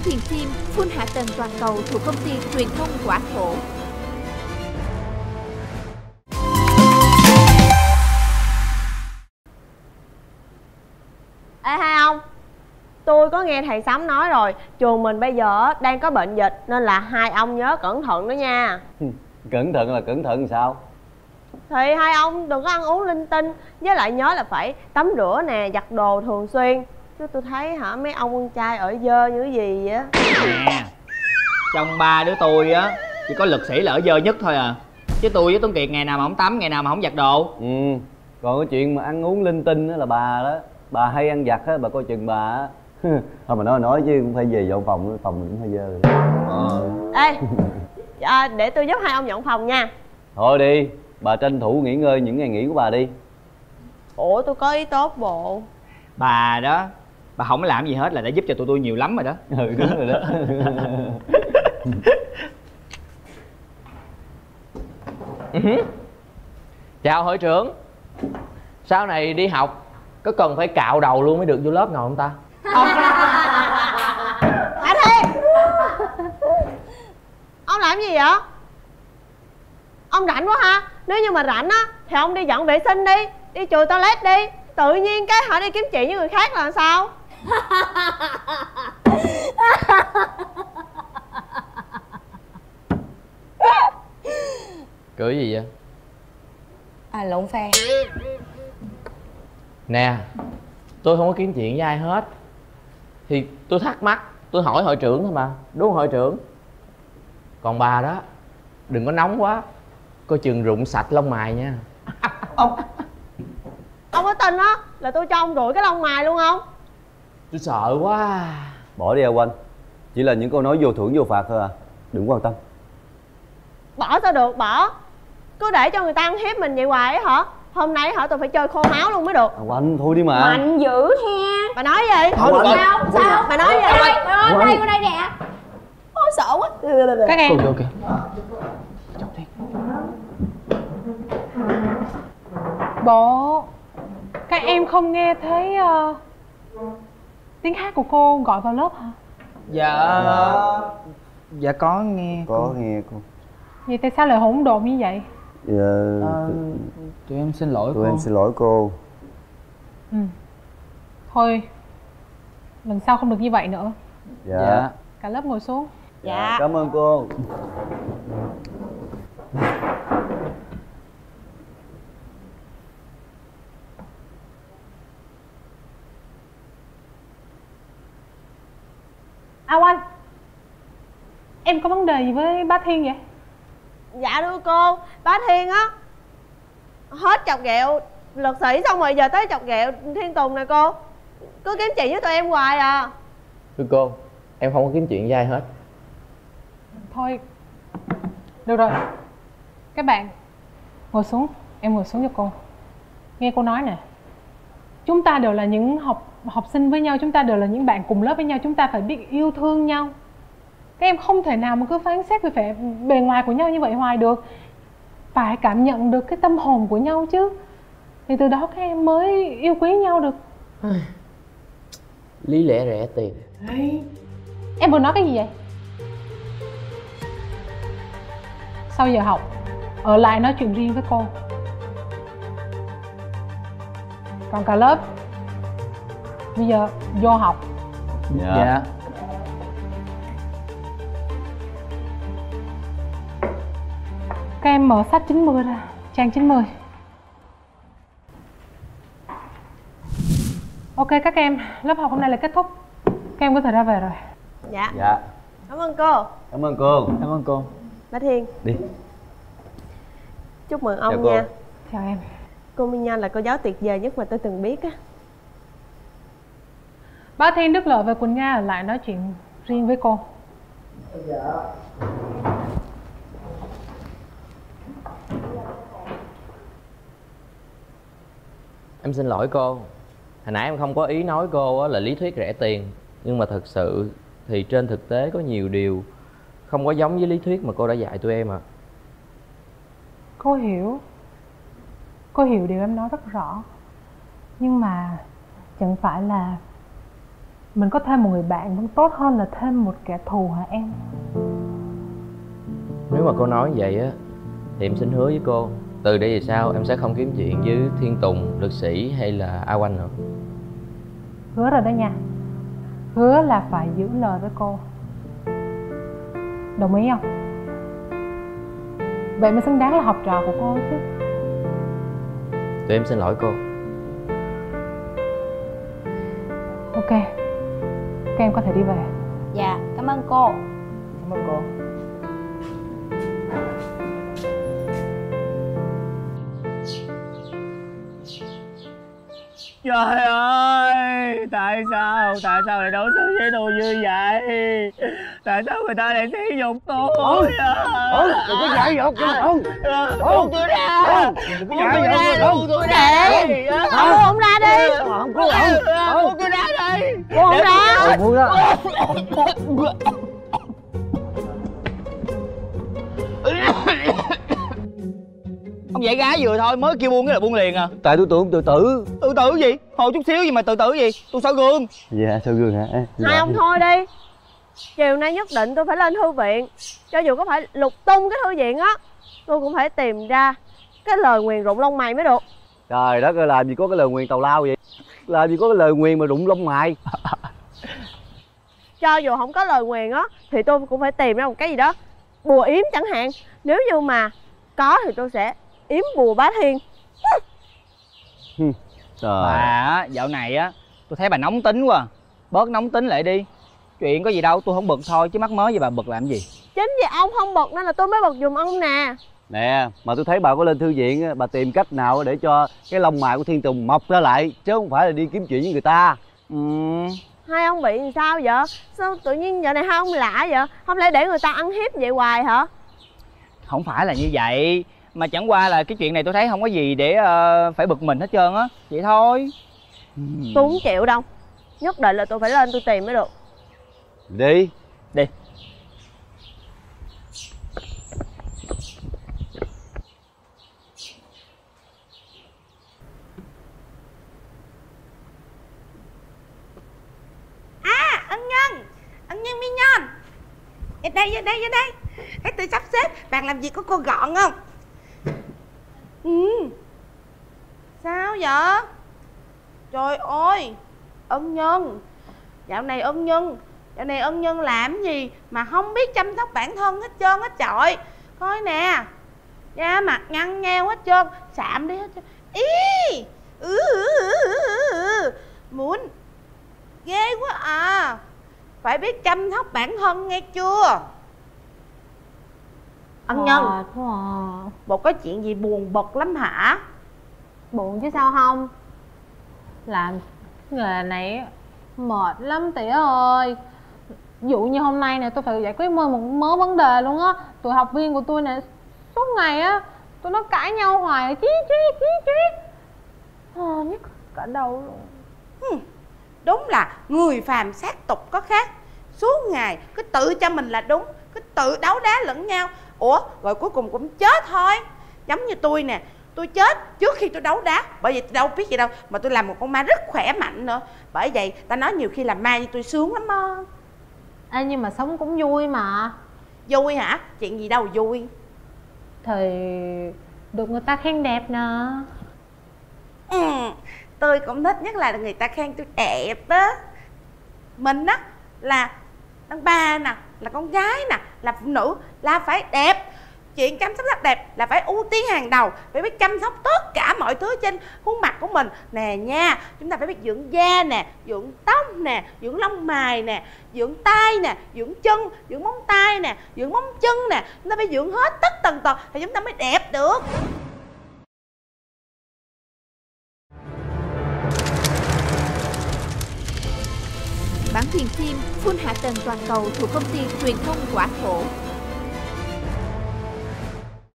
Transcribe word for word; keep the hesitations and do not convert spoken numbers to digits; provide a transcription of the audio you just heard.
thuyền phim full hạ tầng toàn cầu thuộc công ty truyền thông Quả Thổ. Ê hai ông, tôi có nghe thầy Sắm nói rồi, trường mình bây giờ đang có bệnh dịch nên là hai ông nhớ cẩn thận đó nha. Cẩn thận là cẩn thận sao? Thì hai ông đừng có ăn uống linh tinh, với lại nhớ là phải tắm rửa nè, giặt đồ thường xuyên. Chứ tôi thấy hả mấy ông con trai ở dơ như cái gì vậy á. Nè, trong ba đứa tôi á chỉ có Lực Sĩ là ở dơ nhất thôi à. Chứ tôi với Tuấn Kiệt ngày nào mà không tắm, ngày nào mà không giặt đồ. Ừ, còn cái chuyện mà ăn uống linh tinh á là bà đó. Bà hay ăn giặt á, bà coi chừng bà á. Thôi mà nói nói chứ cũng phải về dọn phòng, phòng mình cũng hơi dơ rồi. Ờ. Ê, à, để tôi giúp hai ông dọn phòng nha. Thôi đi, bà tranh thủ nghỉ ngơi những ngày nghỉ của bà đi. Ủa tôi có ý tốt bộ. Bà đó, bà không làm gì hết là đã giúp cho tụi tôi nhiều lắm rồi đó. Ừ đúng rồi đó. Chào hội trưởng. Sau này đi học có cần phải cạo đầu luôn mới được vô lớp ngồi không ta? Ông À Thiên, ông làm gì vậy? Ông rảnh quá ha. Nếu như mà rảnh á thì ông đi dọn vệ sinh đi, đi chùi toilet đi. Tự nhiên cái họ đi kiếm chuyện với người khác là sao? Cười gì vậy? À lộn phe. Nè, tôi không có kiếm chuyện với ai hết. Thì tôi thắc mắc, tôi hỏi hội trưởng thôi mà. Đúng không hội trưởng? Còn bà đó, đừng có nóng quá, coi chừng rụng sạch lông mày nha. Ông Ông có tin á là tôi cho ông rụi cái lông mày luôn không? Tôi sợ quá. Bỏ đi Quanh, chỉ là những câu nói vô thưởng vô phạt thôi à, đừng quan tâm. Bỏ sao được, bỏ. Cứ để cho người ta ăn hiếp mình vậy hoài á hả? Hôm nay hả tôi phải chơi khô máu luôn mới được. À, Quanh thôi đi mà. Mạnh dữ he. Bà nói gì? Thôi được rồi. Sao? Sao? Bà nói gì? Đây, đây, đây, đây nè. Ôi sợ quá. Các em. Ok, ok. Bộ, các em không nghe thấy uh, tiếng hát của cô gọi vào lớp hả? Dạ Dạ có nghe. Có nghe cô. Vậy tại sao lại hỗn độn như vậy? Dạ, à, Tụi em xin lỗi tụi cô. em xin lỗi cô. Ừ. Thôi, lần sau không được như vậy nữa. Dạ, Dạ. Cả lớp ngồi xuống. Dạ. Cảm ơn cô. À Oanh, em có vấn đề gì với bác Thiên vậy? Dạ thưa cô, bá Thiên á hết chọc ghẹo Lực Sĩ xong rồi giờ tới chọc ghẹo Thiên Tùng nè cô. Cứ kiếm chuyện với tụi em hoài à. Thưa cô, em không có kiếm chuyện với ai hết. Thôi, được rồi. Các bạn, ngồi xuống, em ngồi xuống cho cô. Nghe cô nói nè. Chúng ta đều là những học học sinh với nhau, chúng ta đều là những bạn cùng lớp với nhau, chúng ta phải biết yêu thương nhau. Các em không thể nào mà cứ phán xét về vẻ bề ngoài của nhau như vậy hoài được. Phải cảm nhận được cái tâm hồn của nhau chứ. Thì từ đó các em mới yêu quý nhau được. Lý lẽ rẻ tiền. Em vừa nói cái gì vậy? Sau giờ học, ở lại nói chuyện riêng với cô. Còn cả lớp, bây giờ vô học. Dạ, Dạ. Các em mở sách chín mươi ra, trang chín mươi. Ok các em, lớp học hôm nay là kết thúc. Các em có thể ra về rồi. Dạ. Dạ. Cảm ơn cô. Cảm ơn cô. Cảm ơn cô. Bá Thiên, Đi. chúc mừng ông Chào cô. nha. Chào em. Cô Minh Nha là cô giáo tuyệt vời nhất mà tôi từng biết á. Bá Thiên, Đức Lợi và Quỳnh Nga ở lại nói chuyện riêng với cô. Em xin lỗi cô. Hồi nãy em không có ý nói cô á là lý thuyết rẻ tiền. Nhưng mà thật sự thì trên thực tế có nhiều điều không có giống với lý thuyết mà cô đã dạy tụi em ạ. À. Cô hiểu. Cô hiểu điều em nói rất rõ. Nhưng mà chẳng phải là mình có thêm một người bạn vẫn tốt hơn là thêm một kẻ thù hả em? Nếu mà cô nói vậy á thì em xin hứa với cô, từ đây về sau em sẽ không kiếm chuyện với Thiên Tùng, Lực Sĩ hay là A Oanh nữa. Hứa rồi đó nha. Hứa là phải giữ lời với cô. Đồng ý không? Vậy mới xứng đáng là học trò của cô chứ. Tụi em xin lỗi cô. Ok, các em có thể đi về. Dạ, cảm ơn cô. Cảm ơn cô. Trời ơi, tại sao, tại sao lại đối xử với tôi như vậy? Tại sao người ta lại sỉ nhục tôi? Ôi, đừng có dạy dột cho ông. Buông tôi ra, Đừng có buông dạy tôi dột ra, cho ông. buông tôi ra. Buông ông ra đi. Không có ông. Buông tôi ra đi. Buông ông ra. Buông ra. Ông dạy gái vừa thôi, mới kêu buông cái là buông liền à. Tại tôi tưởng ông tự tử. Tự tử gì? Hồi chút xíu gì mà tự tử gì? Tôi sợ gương. Dạ, sao gương hả? Hai ông thôi đi. Chiều nay nhất định tôi phải lên thư viện. Cho dù có phải lục tung cái thư viện á, tôi cũng phải tìm ra cái lời nguyền rụng lông mày mới được. Trời đất ơi, làm gì có cái lời nguyền tào lao vậy? Làm gì có cái lời nguyền mà rụng lông mày? Cho dù không có lời nguyền á thì tôi cũng phải tìm ra một cái gì đó bùa yếm chẳng hạn. Nếu như mà có thì tôi sẽ yếm bùa Bá Thiên. Trời. Bà á, dạo này á, tôi thấy bà nóng tính quá. Bớt nóng tính lại đi. Chuyện có gì đâu, tôi không bực thôi, chứ mắc mớ gì bà bực làm gì. Chính vì ông không bực nên là tôi mới bực giùm ông nè. Nè, mà tôi thấy bà có lên thư viện á, bà tìm cách nào để cho cái lông mày của Thiên Tùng mọc ra lại, chứ không phải là đi kiếm chuyện với người ta. Ừ. Hai ông bị làm sao vậy? Sao tự nhiên giờ này hai ông lạ vậy? Không lẽ để người ta ăn hiếp vậy hoài hả? Không phải là như vậy, mà chẳng qua là cái chuyện này tôi thấy không có gì để uh, phải bực mình hết trơn á. Vậy thôi. Tôi không chịu đâu. Nhất định là tôi phải lên tôi tìm mới được. Đi. Đi. À, ân nhân, ân nhân Mignon. Ở đây, ở đây, ở đây. Hãy tự sắp xếp, bạn làm việc của cô gọn không? Ừ. Sao vậy? Trời ơi, ân nhân. Dạo này ân nhân, dạo này ân nhân làm gì mà không biết chăm sóc bản thân hết trơn hết trọi. Coi nè, da mặt nhăn nheo hết trơn, sạm đi hết trơn. Ý, ừ, ừ, ừ, ừ, ừ. Muốn ghê quá à. Phải biết chăm sóc bản thân nghe chưa? Ân nhân, Mệt quá à. bộ có chuyện gì buồn bực lắm hả? Buồn chứ sao không. Làm nghề này mệt lắm tỉa ơi. Ví dụ như hôm nay nè, tôi phải giải quyết một mớ vấn đề luôn á. Tụi học viên của tôi nè, suốt ngày á tụi nó cãi nhau hoài, chí chí chí chí à, nhức cả đầu luôn. Hmm, đúng là người phàm sát tục có khác. Suốt ngày cứ tự cho mình là đúng, cứ tự đấu đá lẫn nhau. Ủa rồi cuối cùng cũng chết thôi. Giống như tôi nè, tôi chết trước khi tôi đấu đá. Bởi vì tôi đâu biết gì đâu, mà tôi làm một con ma rất khỏe mạnh nữa. Bởi vậy ta nói nhiều khi làm ma như tôi sướng lắm á. Ê, nhưng mà sống cũng vui mà. Vui hả? Chuyện gì đâu vui. Thì được người ta khen đẹp nè. Ừ, tôi cũng thích nhất là người ta khen tôi đẹp á. Mình á là đàn bà nè, là con gái nè, là phụ nữ là phải đẹp. Chuyện chăm sóc sắc đẹp là phải ưu tiên hàng đầu. Phải biết chăm sóc tất cả mọi thứ trên khuôn mặt của mình nè nha. Chúng ta phải biết dưỡng da nè, dưỡng tóc nè, dưỡng lông mày nè, dưỡng tay nè, dưỡng chân, dưỡng móng tay nè, dưỡng móng chân nè. Chúng ta phải dưỡng hết tất tần tật thì chúng ta mới đẹp được. Bản quyền phim Full hạ tầng toàn cầu thuộc công ty truyền thông Quả Thổ.